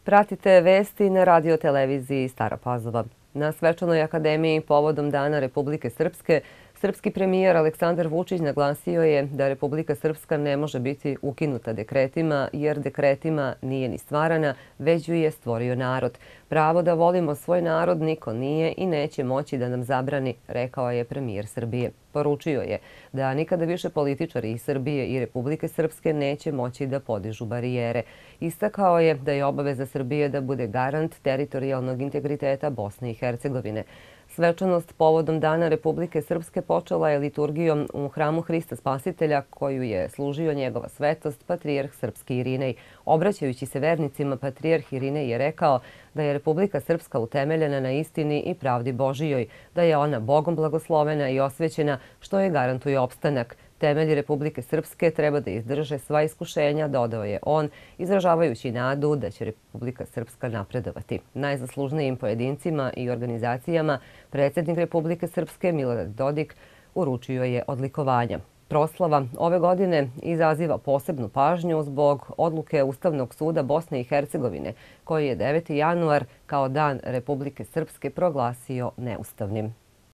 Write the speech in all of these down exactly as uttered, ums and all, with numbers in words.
Pratite vesti na radio-televiziji Stara Pazova. Na Svečanoj akademiji povodom Dana Republike Srpske, srpski premijer Aleksandar Vučić naglasio je da Republika Srpska ne može biti ukinuta dekretima, jer dekretima nije ni stvarana, već ju je stvorio narod. Pravo da volimo svoj narod niko nije i neće moći da nam zabrani, rekao je premijer Srbije. Poručio je da nikada više političari iz Srbije i Republike Srpske neće moći da podižu barijere. Istakao je da je obaveza Srbije da bude garant teritorijalnog integriteta Bosne i Hercegovine. Svečanost povodom Dana Republike Srpske počela je liturgijom u hramu Hrista Spasitelja, koju je služio njegova svetost, patrijarh srpski Irinej. Obraćajući se vernicima, patrijarh Irinej je rekao da je Republika Srpska utemeljena na istini i pravdi Božijoj, da je ona Bogom blagoslovena i osvećena, što je garantuje opstanak. Temelji Republike Srpske treba da izdrže sva iskušenja, dodao je on, izražavajući nadu da će Republika Srpska napredovati. Najzaslužnijim pojedincima i organizacijama predsjednik Republike Srpske Milorad Dodik uručio je odlikovanja. Proslava ove godine izaziva posebnu pažnju zbog odluke Ustavnog suda Bosne i Hercegovine, koji je deveti januar kao Dan Republike Srpske proglasio neustavnim.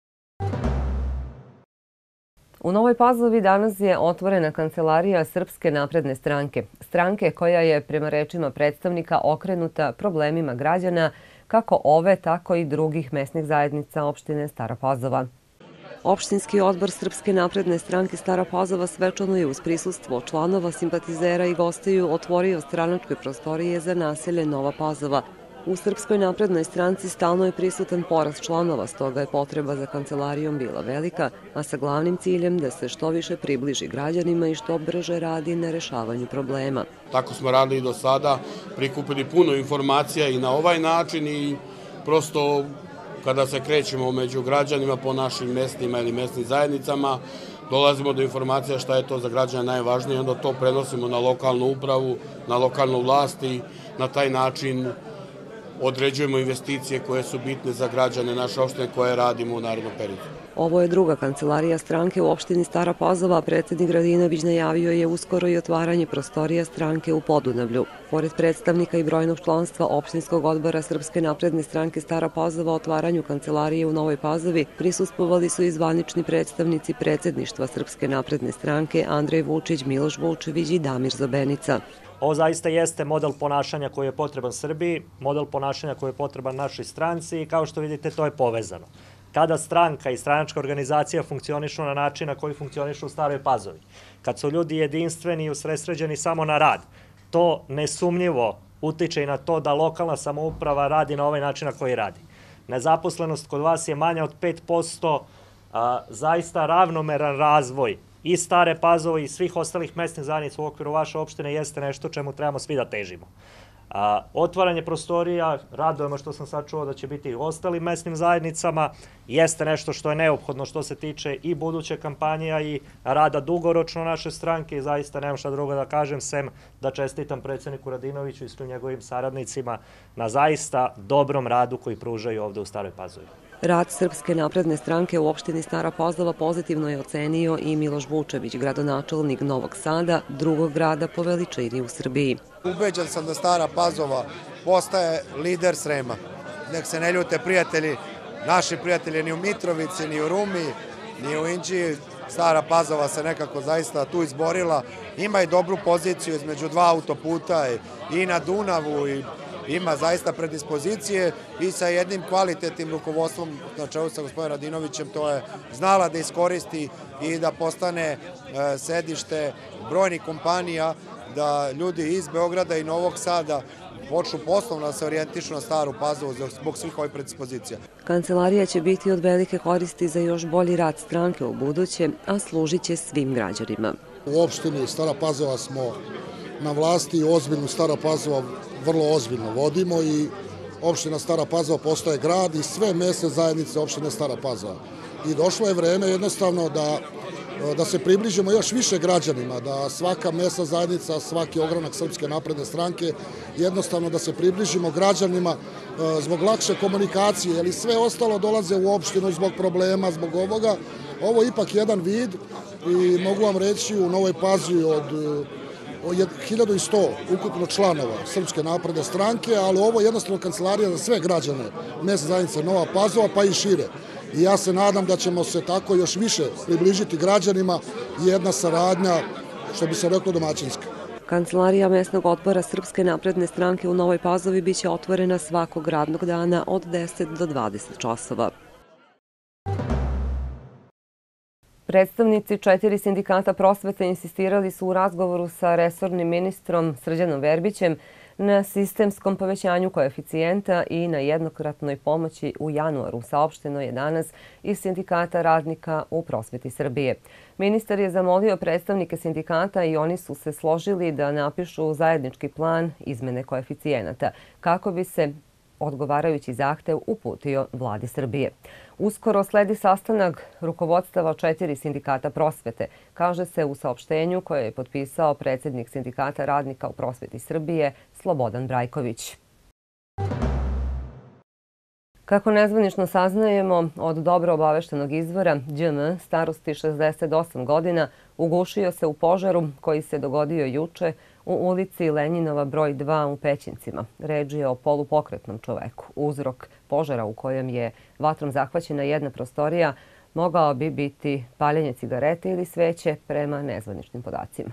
U Novoj Pazovi danas je otvorena kancelarija Srpske napredne stranke. Stranke koja je, prema rečima predstavnika, okrenuta problemima građana kako ove, tako i drugih mesnih zajednica opštine Stara Pazova. Opštinski odbor Srpske napredne stranke Stara Pazova svečano je uz prisustvo članova, simpatizera i gostiju otvorio stranačke prostorije za naselje Nova Pazova. U Srpskoj naprednoj stranci stalno je prisutan porast članova, stoga je potreba za kancelarijom bila velika, a sa glavnim ciljem da se što više približi građanima i što brže radi na rešavanju problema. Tako smo radili do sada, prikupili puno informacija i na ovaj način i prosto kada se krećemo među građanima po našim mestima ili mesnim zajednicama, dolazimo do informacija šta je to za građane najvažnije i onda to prenosimo na lokalnu upravu, na lokalnu vlast i na taj način određujemo investicije koje su bitne za građane naše opštine koje radimo u narednom periodu. Ovo je druga kancelarija stranke u opštini Stara Pazova. Predsjednik Radinović najavio je uskoro i otvaranje prostorija stranke u Podunavlju. Pored predstavnika i brojnog članstva opštinskog odbora Srpske napredne stranke Stara Pazova otvaranju kancelarije u Novoj Pazovi prisustvovali su i zvanični predstavnici predsjedništva Srpske napredne stranke Andrej Vučić, Miloš Vučević i Damir Zobenica. Ovo zaista jeste model ponašanja koji je potreban Srbiji, model ponašanja koji je potreban našoj stranci i kao što vidite to je povezano. Kada stranka i stranačka organizacija funkcionišu na način na koji funkcionišu u Staroj Pazovi, kad su ljudi jedinstveni i usredsređeni samo na rad, to nesumnjivo utiče i na to da lokalna samouprava radi na ovaj način na koji radi. Nezaposlenost kod vas je manja od pet posto, zaista ravnomeran razvoj i Stare Pazove i svih ostalih mesnih zajednica u okviru vaše opštine jeste nešto čemu trebamo svi da težimo. Otvaranje prostorija, radujemo što sam sad čuo da će biti i ostalim mesnim zajednicama, jeste nešto što je neophodno što se tiče i buduće kampanja i rada dugoročno naše stranke i zaista nemam šta drugo da kažem sem da čestitam predsjedniku Radinoviću i svim njegovim saradnicima na zaista dobrom radu koji pružaju ovde u Staroj Pazovi. Rad Srpske napredne stranke u opštini Stara Pazova pozitivno je ocenio i Miloš Vučević, gradonačelnik Novog Sada, drugog grada po veličini u Srbiji. Ubeđen sam da Stara Pazova postaje lider Srema. Nek se ne ljute prijatelji, naši prijatelji ni u Mitrovici, ni u Rumi, ni u Inđiji. Stara Pazova se nekako zaista tu izborila. Ima i dobru poziciju između dva autoputa i na Dunavu i ima zaista predispozicije i sa jednim kvalitetnim rukovodstvom na čelu sa gospodinom Radinovićem to je znala da iskoristi i da postane sedište brojnih kompanija, da ljudi iz Beograda i Novog Sada počnu poslovno da se orijentišu na Staru Pazovu zbog svih ovih predispozicija. Kancelarija će biti od velike koristi za još bolji rad stranke u buduće, a služit će svim građanima. U opštini Stara Pazova smo na vlasti i ozbiljnu Stara Pazova vrlo ozbiljno vodimo i opština Stara Pazova postaje grad i sve mesne zajednice opštine Stara Pazova. I došlo je vreme jednostavno da, da se približimo još više građanima, da svaka mesna zajednica, svaki ogranak Srpske napredne stranke, jednostavno da se približimo građanima zbog lakše komunikacije, jer i sve ostalo dolaze u opštinu zbog problema, zbog ovoga. Ovo je ipak jedan vid i mogu vam reći u Novoj Pazovi od hiljadu sto ukupno članova Srpske napredne stranke, ali ovo je jednostavno kancelarija za sve građane mesne zajednice Nova Pazova, pa i šire. I ja se nadam da ćemo se tako još više približiti građanima i jedna saradnja, što bi se reklo, domaćinska. Kancelarija mesnog odbora Srpske napredne stranke u Novoj Pazovi biće otvorena svakog radnog dana od deset do dvadeset časova. Predstavnici četiri sindikata prosvete insistirali su u razgovoru sa resornim ministrom Srđanom Verbićem na sistemskom povećanju koeficijenta i na jednokratnoj pomoći u januaru, saopšteno je danas iz Sindikata radnika u prosveti Srbije. Ministar je zamolio predstavnike sindikata i oni su se složili da napišu zajednički plan izmene koeficijenata kako bi se odgovarajući zahtev uputio vladi Srbije. Uskoro sledi sastanak rukovodstava četiri sindikata prosvete, kaže se u saopštenju koje je potpisao predsjednik Sindikata radnika u prosveti Srbije Slobodan Brajković. Kako nezvanično saznajemo, od dobro obaveštenog izvora, Đ M starosti šezdeset osam godina ugušio se u požaru koji se dogodio juče u ulici Lenjinova broj dva u Pećincima. Reč je o polupokretnom čoveku. Uzrok požara u kojem je vatrom zahvaćena jedna prostorija mogao bi biti paljenje cigarete ili sveće prema nezvaničnim podacima.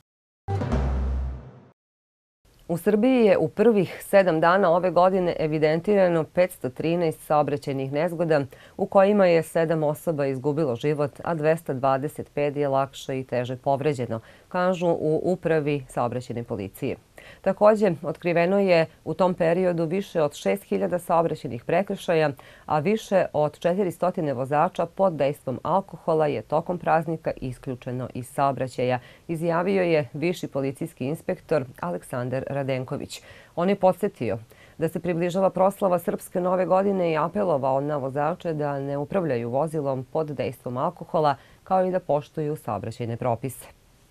U Srbiji je u prvih sedam dana ove godine evidentirano petsto trinaest saobraćajnih nezgoda u kojima je sedam osoba izgubilo život, a dvesta dvadeset pet je lakše i teže povređeno, kažu u Upravi saobraćajne policije. Također, otkriveno je u tom periodu više od šest hiljada saobraćajnih prekršaja, a više od četiristo vozača pod dejstvom alkohola je tokom praznika isključeno iz saobraćaja, izjavio je viši policijski inspektor Aleksandar Radenković. On je podsjetio da se približava proslava Srpske nove godine i apelovao na vozače da ne upravljaju vozilom pod dejstvom alkohola, kao i da poštuju saobraćajne propise.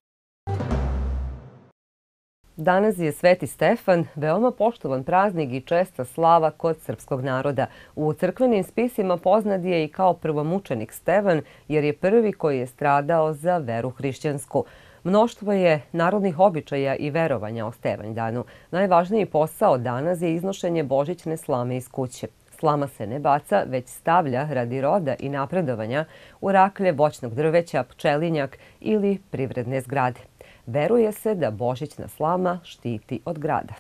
Danas je Sveti Stefan, veoma poštovan praznik i česta slava kod srpskog naroda. U crkvenim spisima poznat je i kao prvomučenik Stevan, jer je prvi koji je stradao za veru hrišćansku. Mnoštvo je narodnih običaja i verovanja o Stevanjdanu. Najvažniji posao danas je iznošenje božićne slame iz kuće. Slama se ne baca, već stavlja radi roda i napredovanja u raklje voćnog drveća, pčelinjak ili privredne zgrade. Veruje se da božićna slama štiti od grada.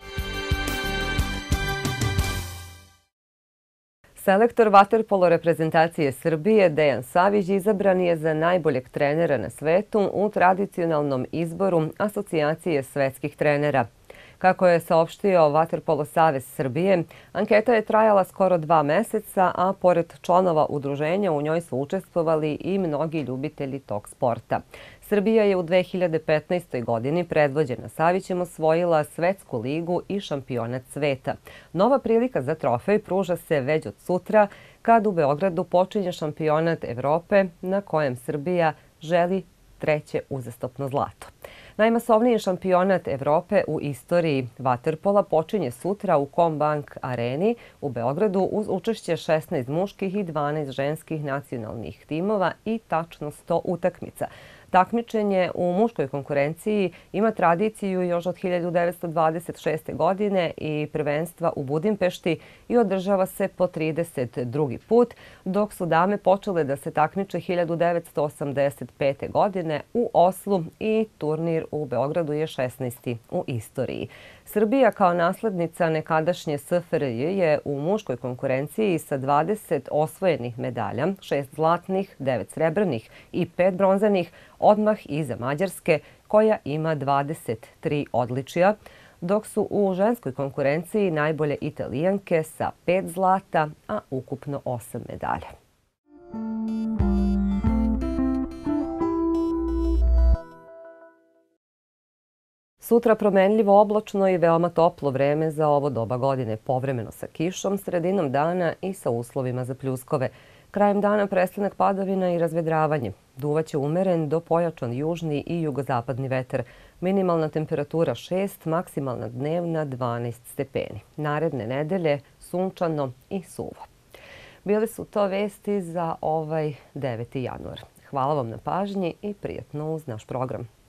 Selektor vaterpolo reprezentacije Srbije Dejan Savić izabran je za najboljeg trenera na svetu u tradicionalnom izboru Asocijacije svetskih trenera. Kako je saopštio Vaterpolo savez Srbije, anketa je trajala skoro dva meseca, a pored članova udruženja u njoj su učestvovali i mnogi ljubitelji tog sporta. Srbija je u dve hiljade petnaestoj. godini predvođena Savićem osvojila Svetsku ligu i šampionat sveta. Nova prilika za trofej pruža se već od sutra, kad u Beogradu počinje šampionat Evrope na kojem Srbija želi treće uzastopno zlato. Najmasovniji šampionat Evrope u istoriji vaterpola počinje sutra u Combank areni u Beogradu uz učešće šesnaest muških i dvanaest ženskih nacionalnih timova i tačno sto utakmica. Takmičenje u muškoj konkurenciji ima tradiciju još od hiljadu devetsto dvadeset šeste. godine i prvenstva u Budimpešti i održava se po trideset drugi put, dok su dame počele da se takmiče hiljadu devetsto osamdeset pete. godine u Oslu i turnir u Beogradu je šesnaesti. u istoriji. Srbija kao naslednica nekadašnje S F R J je u muškoj konkurenciji sa dvadeset osvojenih medalja, šest zlatnih, devet srebrnih i pet bronzanih, odmah iza Mađarske koja ima dvadeset tri odličija, dok su u ženskoj konkurenciji najbolje Italijanke sa pet zlata, a ukupno osam medalja. Sutra promenljivo oblačno i veoma toplo vreme za ovo doba godine, povremeno sa kišom, sredinom dana i sa uslovima za pljuskove. Krajem dana prestanak padavina i razvedravanje. Duvaće umeren do pojačan južni i jugozapadni vetar. Minimalna temperatura šest, maksimalna dnevna dvanaest stepeni. Naredne nedelje sunčano i suvo. Bile su to vesti za ovaj deveti januar. Hvala vam na pažnji i prijatno uz naš program.